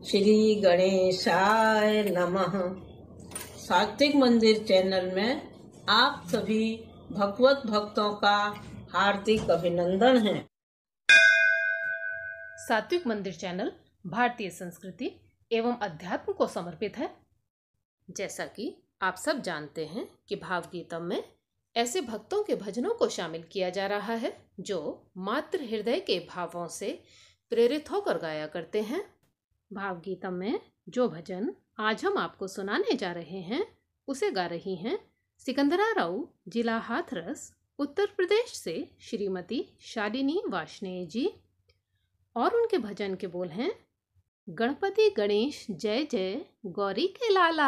श्री गणेशाय नमः। सात्विक मंदिर चैनल में आप सभी भगवत भक्तों का हार्दिक अभिनंदन है। सात्विक मंदिर चैनल भारतीय संस्कृति एवं अध्यात्म को समर्पित है। जैसा कि आप सब जानते हैं कि भावगीतम में ऐसे भक्तों के भजनों को शामिल किया जा रहा है जो मातृ हृदय के भावों से प्रेरित होकर गाया करते हैं। भावगीतम में जो भजन आज हम आपको सुनाने जा रहे हैं उसे गा रही हैं सिकंदरा राव, जिला हाथरस, उत्तर प्रदेश से श्रीमती शालिनी वार्ष्णेय जी। और उनके भजन के बोल हैं, गणपति गणेश जय जय गौरी के लाला।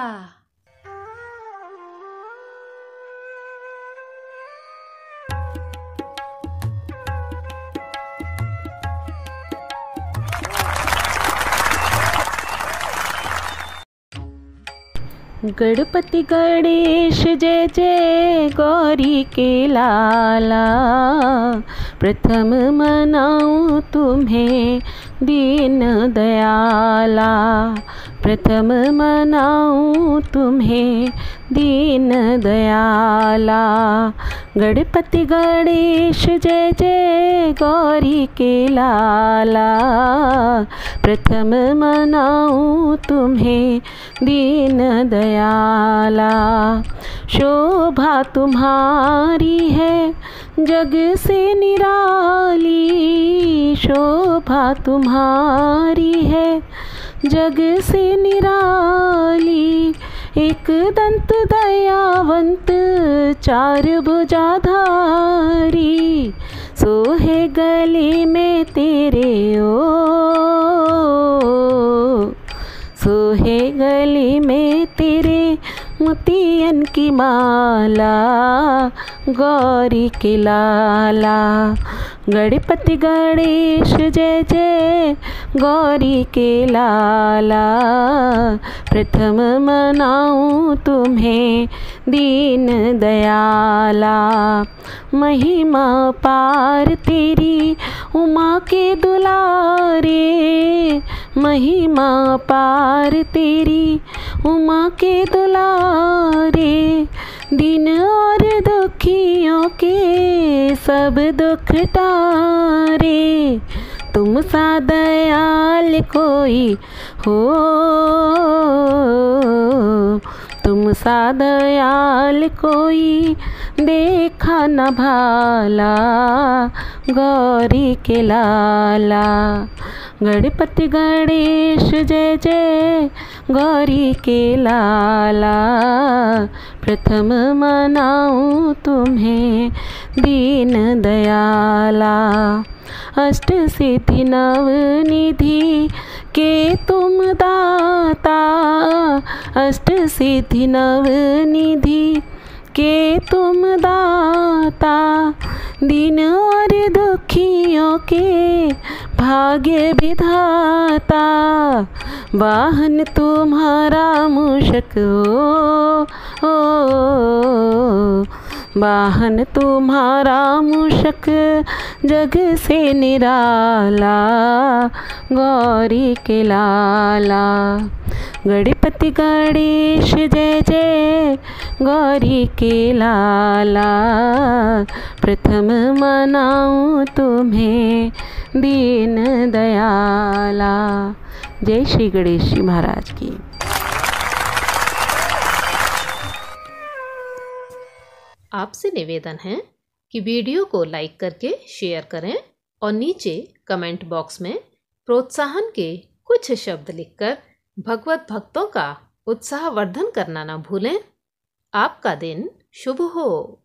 गणपति गणेश जय जय गौरी के लाला, प्रथम मनाऊं तुम्हें दीन दयाला, प्रथम मनाऊं तुम्हें दीन दयाला। गणपति गणेश जय जय गौरी के लाला, प्रथम मनाऊं तुम्हें दीन दयाला। शोभा तुम्हारी है जग से निराली, शोभा तुम्हारी है जग से निराली। एक दंत दयावंत चार भुजाधारी, सोहे गले में तेरे सोहे गले में तेरे मोतियन की माला, गौरी के लाला। गणपति गणेश जय जय गौरी के लाला, प्रथम मनाऊं तुम्हें दीन दयाला। महिमा पार तेरी उमा के दुलारे, महिमा पार तेरी उमा के दुलारे। दिन और दुखियों के सब दुख टारे, तुम सा दयाल कोई हो, तुम सा दयाल कोई देखा न भाला, गौरी के लाला। गणपति गणेश जय जय गौरी के लाला, प्रथम मनाऊं तुम्हें दीन दयाला। अष्ट सिद्धि नव निधि के तुम दाता, अष्ट सिद्धि नव निधि के तुम दाता। दीन और दुखियों के भाग्य विधाता, वाहन तुम्हारा मूषक हो, वाहन तुम्हारा मूषक जग से निराला, गौरी के लाला। गणपति गणेश जय जय गौरी के लाला, प्रथम मनाऊं तुम्हें दीन दयाला। जय श्री गणेश जी महाराज की। आपसे निवेदन है कि वीडियो को लाइक करके शेयर करें और नीचे कमेंट बॉक्स में प्रोत्साहन के कुछ शब्द लिखकर भगवत भक्तों का उत्साहवर्धन करना ना भूलें। आपका दिन शुभ हो।